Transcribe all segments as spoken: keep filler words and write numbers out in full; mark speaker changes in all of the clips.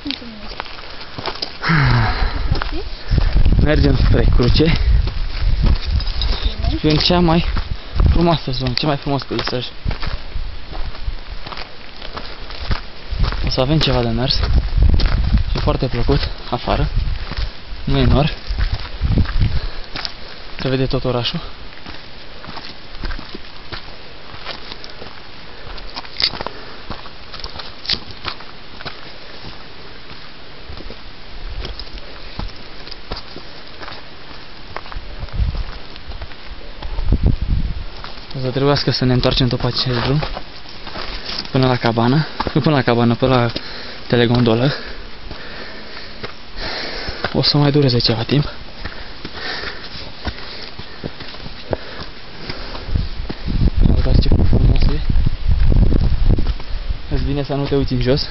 Speaker 1: Mergem spre cruce. Și în cea mai frumoasă zonă, cea mai frumos peisaj. O să avem ceva de mers. E foarte plăcut afară. Nu e nor. Se vede tot orașul. O să trebuiască să ne întoarcem după acest drum până la cabană, nu până la cabană, până la telegondolă. O să mai dureze ceva timp. Uitați ce frumos e. Îți vine să nu te uiți în jos.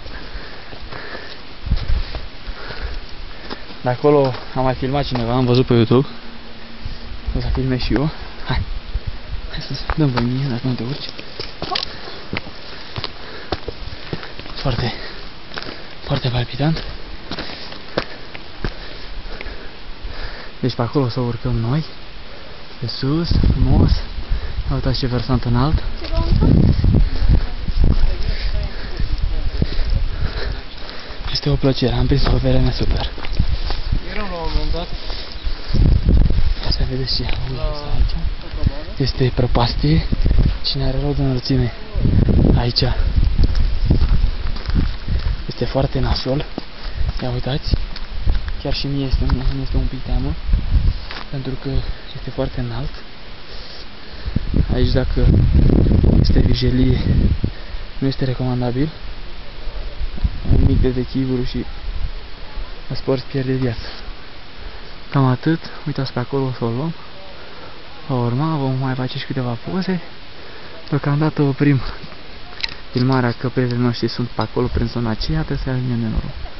Speaker 1: De acolo am mai filmat cineva, am văzut pe YouTube. O să filmez și eu. Hai. Hai să dăm voi mie, dacă nu te urci. Foarte, foarte palpitant. Deci pe acolo o să urcăm noi. Pe sus, frumos. Uitați ce versant înalt. Este o plăcere, am prins o vreme super.
Speaker 2: Eram la un moment dat.
Speaker 1: Să vedeți și aici. Este prăpastie. Cine are rău de înălțime aici este foarte nasol. Ia uitați. Chiar și mie este, mi este un pic teamă, pentru că este foarte înalt. Aici, dacă este vijelie, nu este recomandabil. Un mic dezechilibru și îți poți pierde viața. Cam atât. Uitați pe acolo, o să o luăm. Va urma, vom mai face și câteva poze. Deocamdată oprim filmarea, că prietenii noștri sunt pe acolo, prin zona aceea, trebuie să ajungem de noroc.